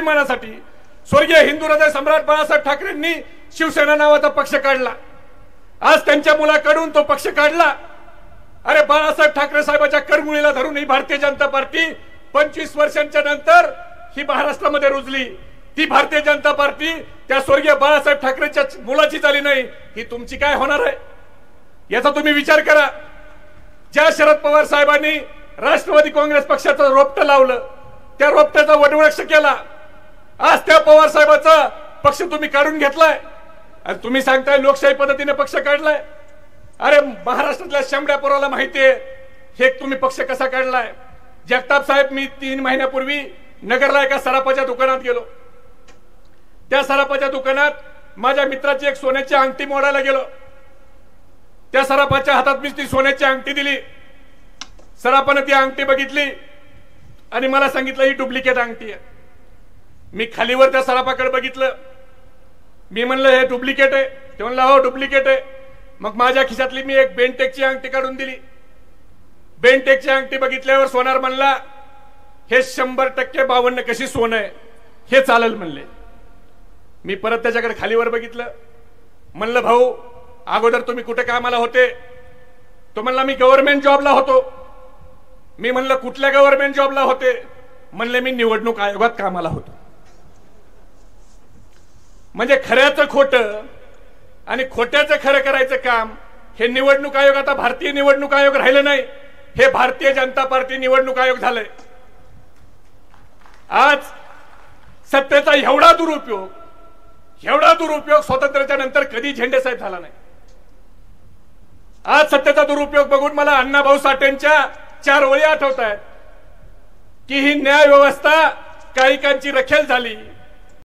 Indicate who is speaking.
Speaker 1: निर्माणासाठी स्वर्गीय हिंदू हृदय सम्राट बाळासाहेब ठाकरेंनी शिवसेना नावाचा पक्ष काढला। आज त्यांच्या मुलाकडून तो पक्ष काढला। अरे बाळासाहेब ठाकरे साहेबांच्या करमुळीला धरून ही भारतीय जनता पार्टी 25 वर्षांच्या नंतर ही महाराष्ट्रामध्ये रुजली। ती भारतीय जनता पार्टी त्या स्वर्गीय बाळासाहेब ठाकरेंच्या मुलाची झाली नाही, ही तुमची काय होणार आहे याचा तुम्ही विचार करा। ज्या शरद पवार साहेबांनी राष्ट्रवादी काँग्रेस पक्षाचं रोपटं लावलं, त्या रोपट्याचा वटवृक्ष केला। आज त्या पवार साहेबाचा पक्ष तुम्ही काढून घेतलाय आणि तुम्ही सांगताय लोकशाही पद्धतीने पक्ष काढलाय। अरे महाराष्ट्रातल्या शंभऱ्या पोराला माहितीये हे तुम्ही पक्ष कसा काढलाय। जगताप साहेब, मी 3 महिन्यापूर्वी नगरला एका सराफाच्या दुकानात गेलो। त्या सराफाच्या दुकानात माझ्या मित्राची एक सोन्याची अंगठी मोडायला गेलो। त्या सराफाच्या हातात मी ती सोन्याची अंगठी दिली। सराफाने ती अंगठी बघितली आणि मला सांगितलं ही डुप्लिकेट अंगठी आहे। मी खालीवर त्या सराफाकडे बघितलं, मी म्हणलं हे डुप्लिकेट आहे। ते म्हणला हो डुप्लिकेट आहे। मग माझ्या खिशातली मी एक बेंटेकची अंगठी काढून दिली। बेंटेकची अंगठी बघितल्यावर सोनार म्हणला हे 100% 52 कशी सोनं आहे, हे चालेल म्हणले। मी परत त्याच्याकडे खालीवर बघितलं, म्हणलं भाऊ अगोदर तुम्ही कुठे कामाला होते? तो म्हणला मी गव्हर्नमेंट जॉबला होतो। मी म्हणलं कुठल्या गव्हर्नमेंट जॉबला होते? म्हणले मी निवडणूक आयोगात कामाला होतो। म्हणजे खऱ्याचं खोटं आणि खोट्याचं खरं करायचं काम हे निवडणूक आयोग आता भारतीय निवडणूक आयोग राहिलं नाही, हे भारतीय जनता पार्टी निवडणूक आयोग झालंय। आज सत्तेचा एवढा दुरुपयोग स्वातंत्र्याच्या नंतर कधी झेंडे साहेब झाला नाही। आज सत्तेचा दुरुपयोग बघून मला अण्णाभाऊ साठेंच्या 4 ओळी आठवत आहेत की ही न्याय व्यवस्था काहीकांची रखेल झाली,